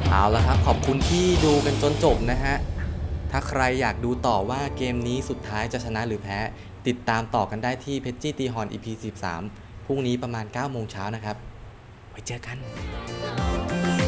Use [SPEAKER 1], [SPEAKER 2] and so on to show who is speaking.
[SPEAKER 1] เอาละครับขอบคุณที่ดูกันจนจบนะฮะถ้าใครอยากดูต่อว่าเกมนี้สุดท้ายจะชนะหรือแพ้ติดตามต่อกันได้ที่เพจจี้ตีฮอน EP 13พรุ่งนี้ประมาณ9 โมงเช้านะครับไว้เจอกัน